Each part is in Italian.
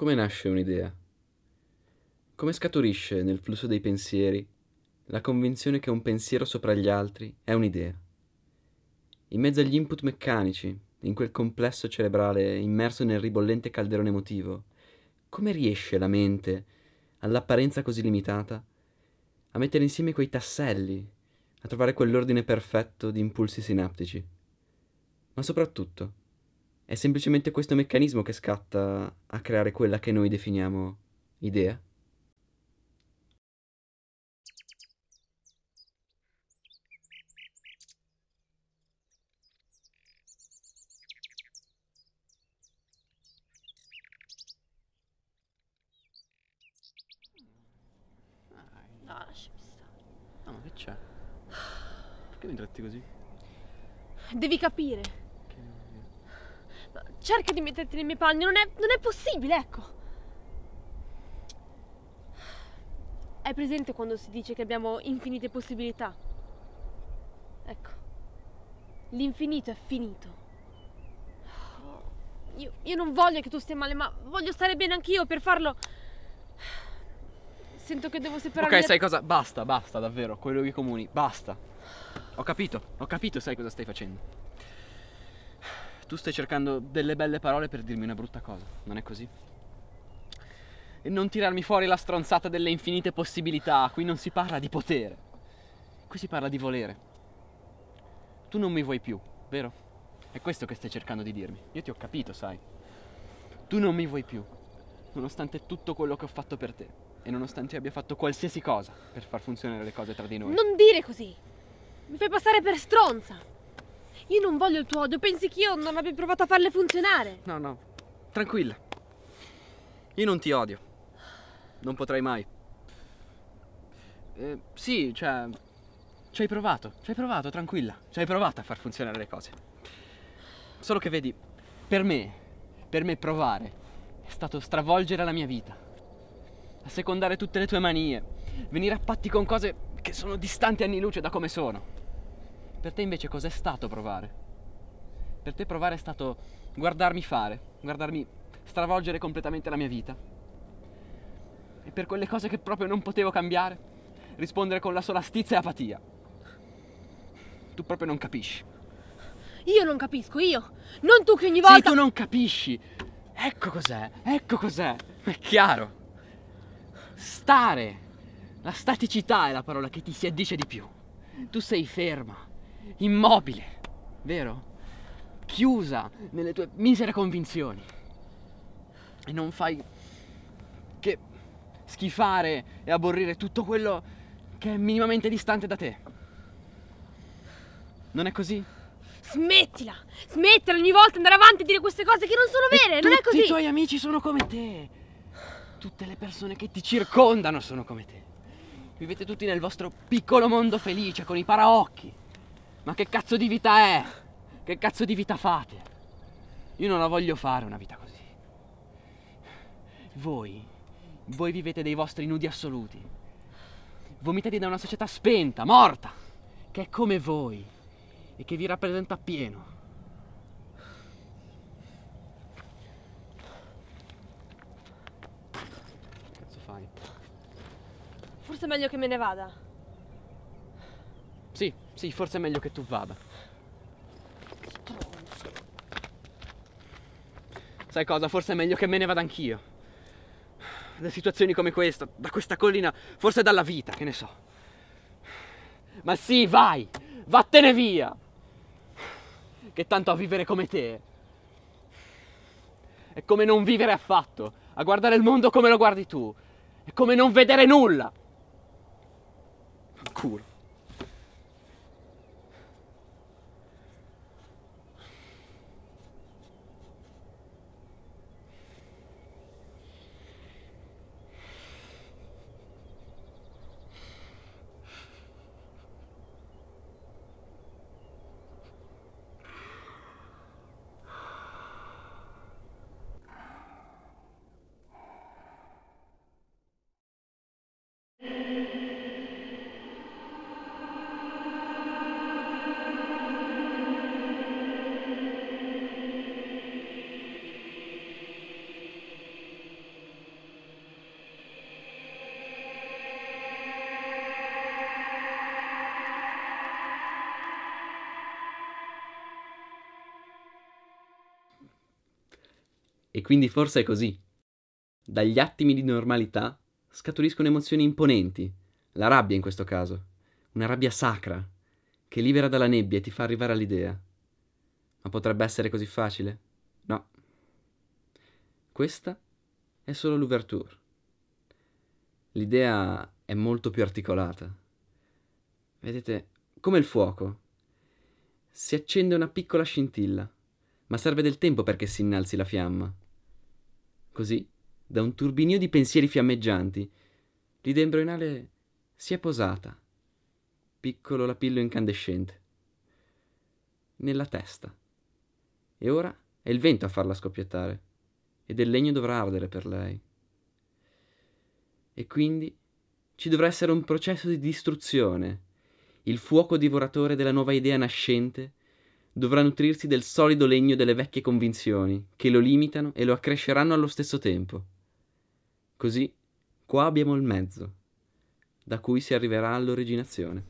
Come nasce un'idea? Come scaturisce nel flusso dei pensieri la convinzione che un pensiero sopra gli altri è un'idea? In mezzo agli input meccanici, in quel complesso cerebrale immerso nel ribollente calderone emotivo, come riesce la mente, all'apparenza così limitata, a mettere insieme quei tasselli, a trovare quell'ordine perfetto di impulsi sinaptici? Ma soprattutto, è semplicemente questo meccanismo che scatta a creare quella che noi definiamo idea? No, lasciami stare. No, ma che c'è? Perché mi tratti così? Devi capire. Che... Ma cerca di metterti nei miei panni, non è possibile, ecco. Hai presente quando si dice che abbiamo infinite possibilità? Ecco, l'infinito è finito. Io non voglio che tu stia male, ma voglio stare bene anch'io. Per farlo sento che devo separarmi. Ok, sai cosa? Basta, davvero, quei luoghi comuni, basta. Ho capito, sai cosa stai facendo. Tu stai cercando delle belle parole per dirmi una brutta cosa, non è così? E non tirarmi fuori la stronzata delle infinite possibilità. Qui non si parla di potere, qui si parla di volere. Tu non mi vuoi più, vero? È questo che stai cercando di dirmi. Io ti ho capito, sai. Tu non mi vuoi più, nonostante tutto quello che ho fatto per te. E nonostante abbia fatto qualsiasi cosa per far funzionare le cose tra di noi. Non dire così. Mi fai passare per stronza. Io non voglio il tuo odio. Pensi che io non abbia provato a farle funzionare? No, tranquilla. Io non ti odio. Non potrai mai. Sì, cioè... ci hai provato, tranquilla. Ci hai provato a far funzionare le cose. Solo che vedi, per me provare è stato stravolgere la mia vita. Assecondare tutte le tue manie. Venire a patti con cose che sono distanti anni luce da come sono. Per te invece cos'è stato provare? Per te provare è stato guardarmi fare, guardarmi stravolgere completamente la mia vita. E per quelle cose che proprio non potevo cambiare, rispondere con la sola stizza e apatia. Tu proprio non capisci. Io non capisco, io. Non tu che ogni volta... Sì, tu non capisci. Ecco cos'è. È chiaro. Stare. La staticità è la parola che ti si addice di più. Tu sei ferma, immobile, vero? Chiusa nelle tue misere convinzioni. E non fai che schifare e aborrire tutto quello che è minimamente distante da te. Non è così? Smettila ogni volta andare avanti e dire queste cose che non sono vere, non è così. Tutti i tuoi amici sono come te. Tutte le persone che ti circondano sono come te. Vivete tutti nel vostro piccolo mondo felice con i paraocchi. Ma che cazzo di vita è? Che cazzo di vita fate? Io non la voglio fare una vita così. Voi vivete dei vostri nudi assoluti. Vomitati da una società spenta, morta, che è come voi e che vi rappresenta appieno. Che cazzo fai? Forse è meglio che me ne vada. Sì, forse è meglio che tu vada. Sai cosa? Forse è meglio che me ne vada anch'io. Da situazioni come questa, da questa collina, forse dalla vita, che ne so. Ma sì, vai! Vattene via! Che tanto a vivere come te è come non vivere affatto, a guardare il mondo come lo guardi tu, è come non vedere nulla. Culo. E quindi forse è così. Dagli attimi di normalità scaturiscono emozioni imponenti, la rabbia in questo caso, una rabbia sacra, che libera dalla nebbia e ti fa arrivare all'idea. Ma potrebbe essere così facile? No. Questa è solo l'ouverture. L'idea è molto più articolata. Vedete, come il fuoco. Si accende una piccola scintilla, ma serve del tempo perché si innalzi la fiamma. Così, da un turbinio di pensieri fiammeggianti, l'idea embrionale si è posata, piccolo lapillo incandescente, nella testa. E ora è il vento a farla scoppiettare, e del legno dovrà ardere per lei. E quindi ci dovrà essere un processo di distruzione. Il fuoco divoratore della nuova idea nascente dovrà nutrirsi del solido legno delle vecchie convinzioni, che lo limitano e lo accresceranno allo stesso tempo. Così, qua abbiamo il mezzo, da cui si arriverà all'originazione.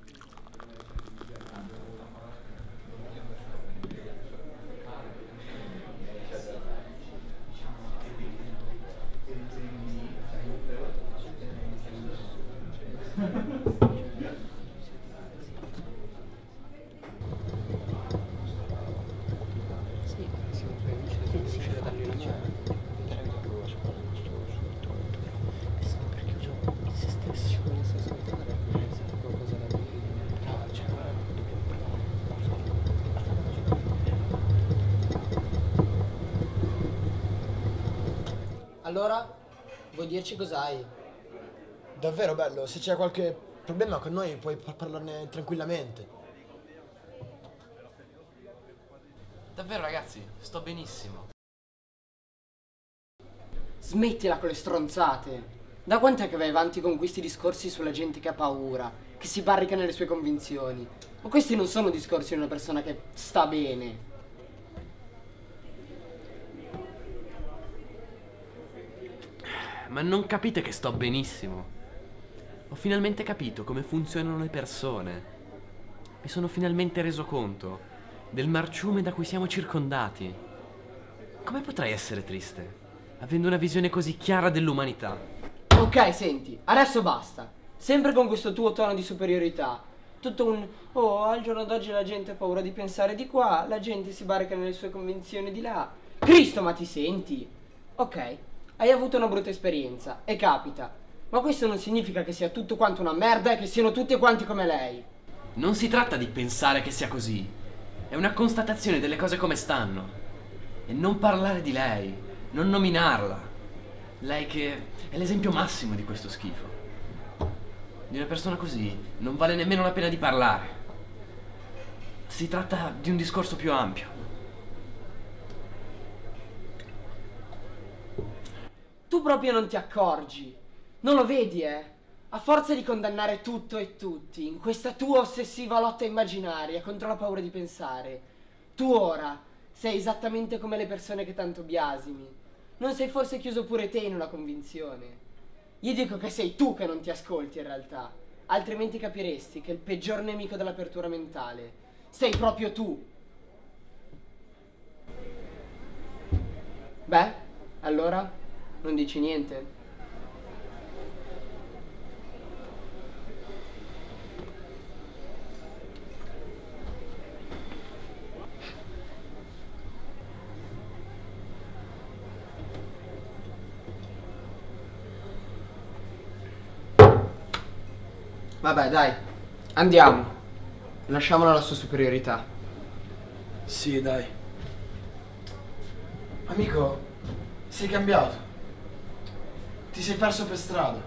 Allora, vuoi dirci cos'hai? Davvero bello, se c'è qualche problema con noi puoi parlarne tranquillamente. Davvero ragazzi, sto benissimo. Smettila con le stronzate. Da quant'è che vai avanti con questi discorsi sulla gente che ha paura, che si barrica nelle sue convinzioni? Ma questi non sono discorsi di una persona che sta bene. Ma non capite che sto benissimo? Ho finalmente capito come funzionano le persone. Mi sono finalmente reso conto del marciume da cui siamo circondati. Come potrei essere triste, avendo una visione così chiara dell'umanità? Ok, senti, adesso basta. Sempre con questo tuo tono di superiorità. Tutto un oh, al giorno d'oggi la gente ha paura di pensare di qua, la gente si barrica nelle sue convinzioni di là. Cristo, ma ti senti? Ok, hai avuto una brutta esperienza, e capita. Ma questo non significa che sia tutto quanto una merda e che siano tutti quanti come lei. Non si tratta di pensare che sia così. È una constatazione delle cose come stanno. E non parlare di lei, non nominarla. Lei che è l'esempio massimo di questo schifo. Di una persona così non vale nemmeno la pena di parlare. Si tratta di un discorso più ampio. Tu proprio non ti accorgi. Non lo vedi, eh? A forza di condannare tutto e tutti, in questa tua ossessiva lotta immaginaria contro la paura di pensare, tu ora sei esattamente come le persone che tanto biasimi. Non sei forse chiuso pure te in una convinzione? Io dico che sei tu che non ti ascolti in realtà, altrimenti capiresti che il peggior nemico dell'apertura mentale sei proprio tu. Beh, allora, non dici niente? Vabbè, dai, andiamo. Lasciamola alla sua superiorità. Sì, dai. Amico, sei cambiato. Ti sei perso per strada.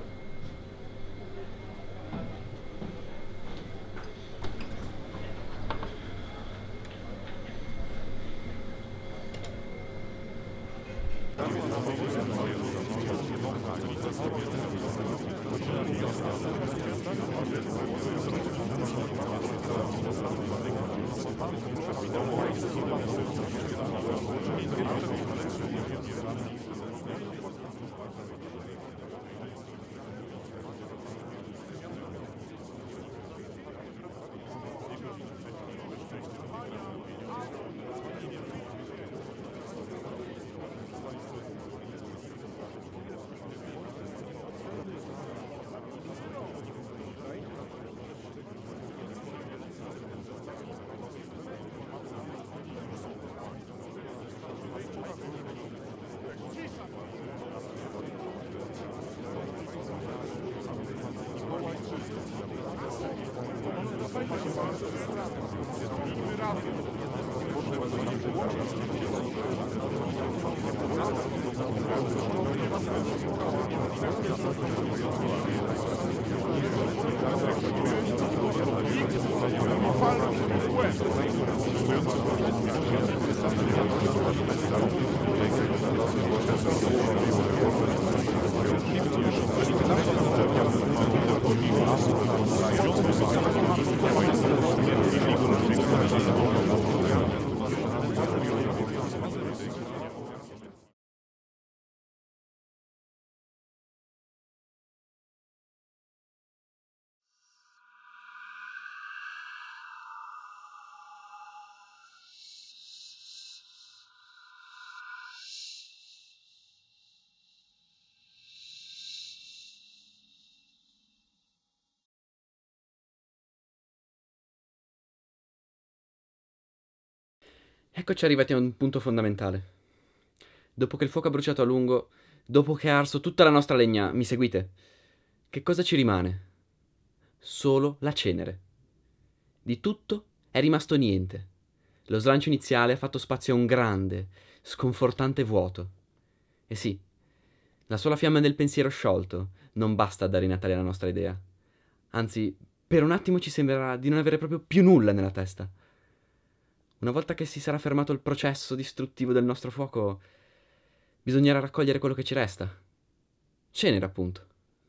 Eccoci arrivati a un punto fondamentale. Dopo che il fuoco ha bruciato a lungo, dopo che ha arso tutta la nostra legna, mi seguite? Che cosa ci rimane? Solo la cenere. Di tutto è rimasto niente. Lo slancio iniziale ha fatto spazio a un grande, sconfortante vuoto. E sì, la sola fiamma del pensiero sciolto non basta a dare Natale alla nostra idea. Anzi, per un attimo ci sembrerà di non avere proprio più nulla nella testa. Una volta che si sarà fermato il processo distruttivo del nostro fuoco, bisognerà raccogliere quello che ci resta. Cenere, appunto.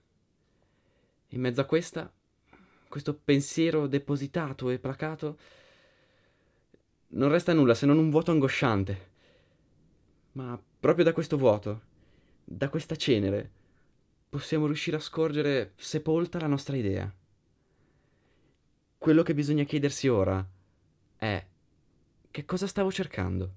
In mezzo a questo pensiero depositato e placato, non resta nulla se non un vuoto angosciante. Ma proprio da questo vuoto, da questa cenere, possiamo riuscire a scorgere sepolta la nostra idea. Quello che bisogna chiedersi ora è: che cosa stavo cercando?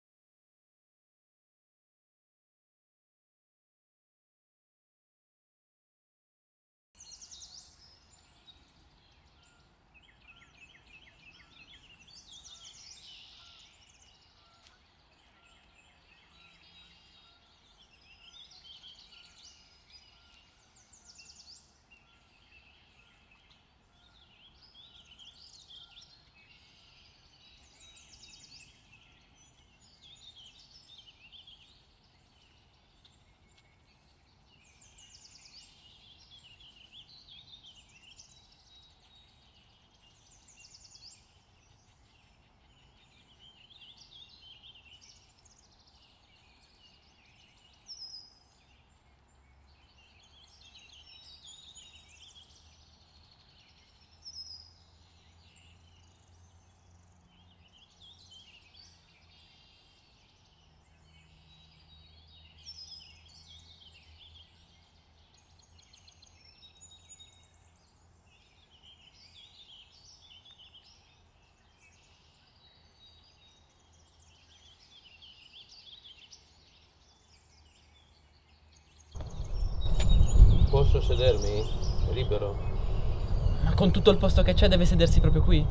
Posso sedermi? È libero? Ma con tutto il posto che c'è deve sedersi proprio qui?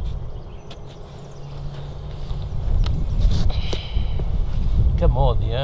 Che modi, eh?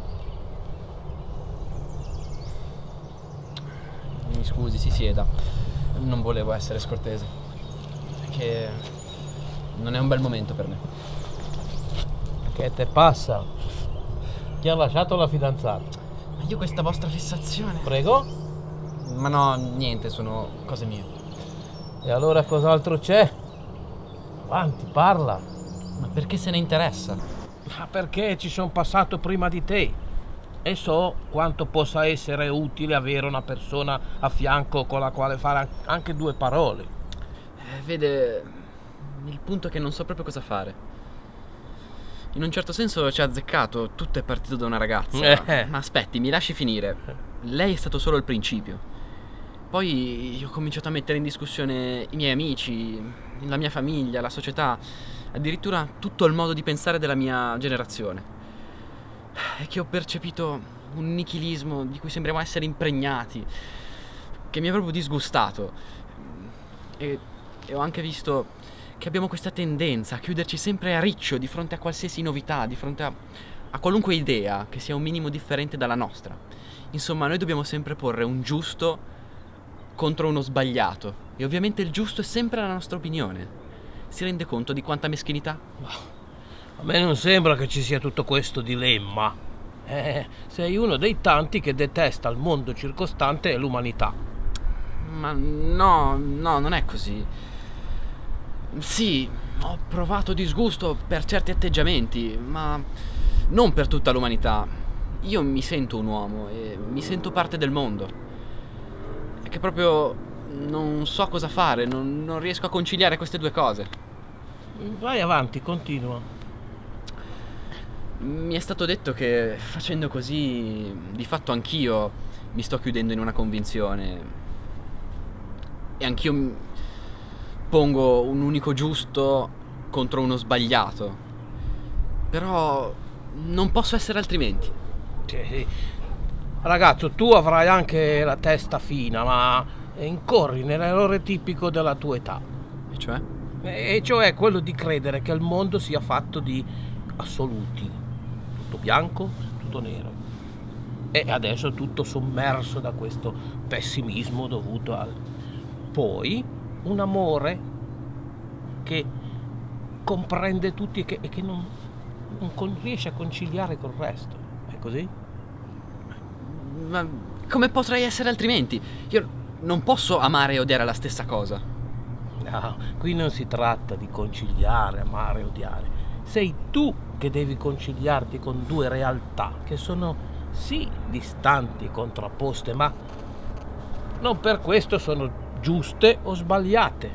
Mi scusi, si sieda. Non volevo essere scortese. Perché non è un bel momento per me. Che te passa? Ti ha lasciato la fidanzata? Ma io questa vostra fissazione... Prego? Ma no, niente, sono cose mie. E allora cos'altro c'è? Avanti, parla. Ma perché se ne interessa? Ma perché ci sono passato prima di te e so quanto possa essere utile avere una persona a fianco con la quale fare anche due parole. Vede, il punto è che non so proprio cosa fare. In un certo senso ci ha azzeccato, tutto è partito da una ragazza. Ma aspetti, mi lasci finire. Lei è stato solo il principio. Poi ho cominciato a mettere in discussione i miei amici, la mia famiglia, la società, addirittura tutto il modo di pensare della mia generazione. È che ho percepito un nichilismo di cui sembriamo essere impregnati, che mi ha proprio disgustato. E ho anche visto che abbiamo questa tendenza a chiuderci sempre a riccio di fronte a qualsiasi novità, di fronte a qualunque idea che sia un minimo differente dalla nostra. Insomma, noi dobbiamo sempre porre un giusto contro uno sbagliato, e ovviamente il giusto è sempre la nostra opinione. si rende conto di quanta meschinità? A me non sembra che ci sia tutto questo dilemma. Sei uno dei tanti che detesta il mondo circostante e l'umanità. Ma no, non è così. Sì, ho provato disgusto per certi atteggiamenti, ma non per tutta l'umanità. Io mi sento un uomo e mi sento parte del mondo. È che proprio non so cosa fare, non riesco a conciliare queste due cose. Vai avanti, continua. Mi è stato detto che facendo così, di fatto anch'io mi sto chiudendo in una convinzione. E anch'io pongo un unico giusto contro uno sbagliato. Però non posso essere altrimenti. Sì. Ragazzo, tu avrai anche la testa fina, ma incorri nell'errore tipico della tua età. E cioè? E cioè quello di credere che il mondo sia fatto di assoluti. Tutto bianco, tutto nero. E adesso tutto sommerso da questo pessimismo dovuto al... Poi un amore che comprende tutti e che non riesce a conciliare col resto. È così? Ma come potrei essere altrimenti? Io non posso amare e odiare la stessa cosa. No, qui non si tratta di conciliare, amare, odiare. Sei tu che devi conciliarti con due realtà che sono sì distanti e contrapposte, ma non per questo sono giuste o sbagliate.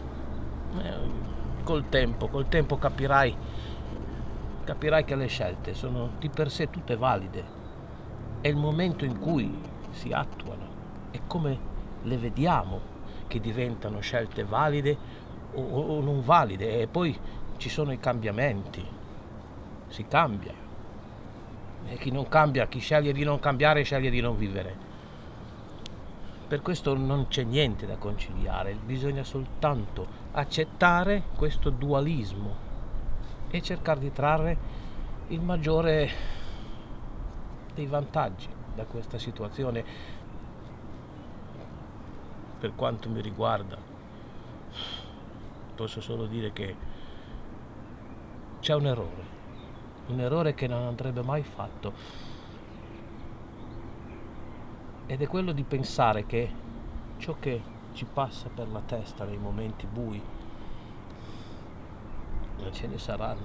Col tempo capirai che le scelte sono di per sé tutte valide. È il momento in cui si attuano, è come le vediamo che diventano scelte valide o non valide, e poi ci sono i cambiamenti, si cambia, e chi non cambia, chi sceglie di non cambiare, sceglie di non vivere. Per questo non c'è niente da conciliare, bisogna soltanto accettare questo dualismo e cercare di trarre il maggiore dei vantaggi da questa situazione. Per quanto mi riguarda, posso solo dire che c'è un errore che non andrebbe mai fatto, ed è quello di pensare che ciò che ci passa per la testa nei momenti bui, ce ne saranno,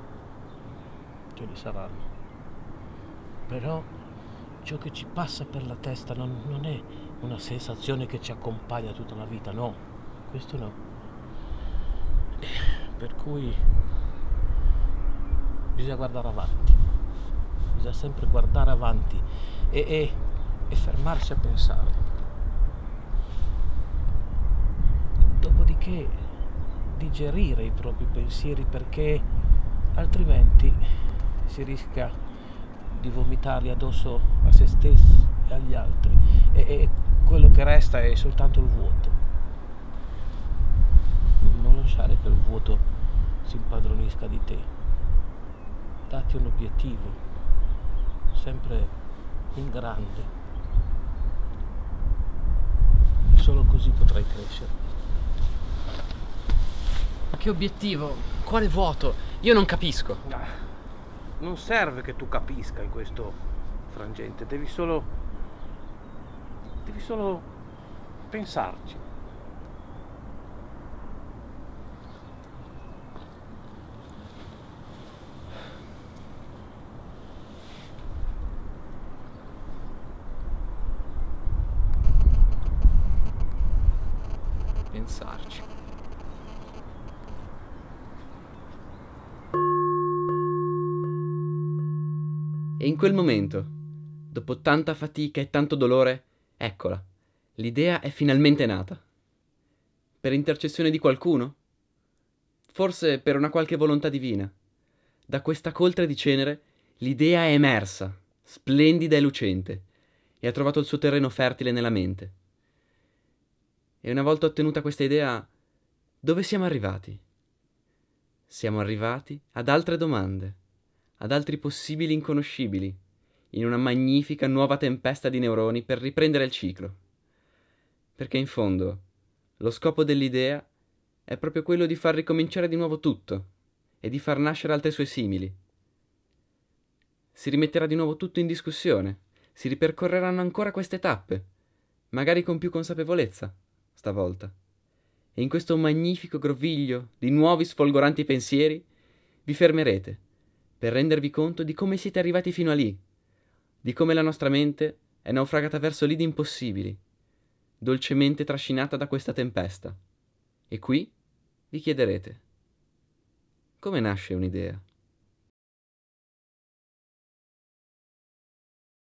però ciò che ci passa per la testa non è una sensazione che ci accompagna tutta la vita, no, questo no. Per cui bisogna guardare avanti, bisogna sempre guardare avanti e fermarsi a pensare. Dopodiché digerire i propri pensieri, perché altrimenti si rischia di vomitarli addosso a se stessi e agli altri, e quello che resta è soltanto il vuoto. Non lasciare che il vuoto si impadronisca di te. Datti un obiettivo, sempre in grande. Solo così potrai crescere. Ma che obiettivo? Quale vuoto? Io non capisco. Non serve che tu capisca in questo frangente, devi solo pensarci. Pensarci. E in quel momento, dopo tanta fatica e tanto dolore, eccola, l'idea è finalmente nata. Per intercessione di qualcuno? Forse per una qualche volontà divina. Da questa coltre di cenere l'idea è emersa, splendida e lucente, e ha trovato il suo terreno fertile nella mente. E una volta ottenuta questa idea, dove siamo arrivati? Siamo arrivati ad altre domande, ad altri possibili inconoscibili, in una magnifica nuova tempesta di neuroni per riprendere il ciclo. Perché in fondo, lo scopo dell'idea è proprio quello di far ricominciare di nuovo tutto e di far nascere altre sue simili. Si rimetterà di nuovo tutto in discussione, si ripercorreranno ancora queste tappe, magari con più consapevolezza, stavolta. E in questo magnifico groviglio di nuovi sfolgoranti pensieri vi fermerete per rendervi conto di come siete arrivati fino a lì, di come la nostra mente è naufragata verso lidi impossibili, dolcemente trascinata da questa tempesta. E qui vi chiederete: come nasce un'idea?